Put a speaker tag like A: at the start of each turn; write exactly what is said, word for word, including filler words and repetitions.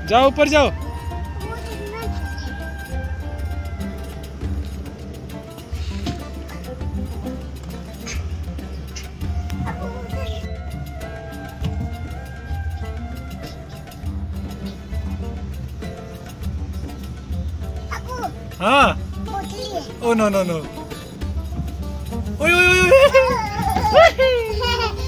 A: जाओ ऊपर जाओ। हाँ। Oh no no no. ओए ओए ओए।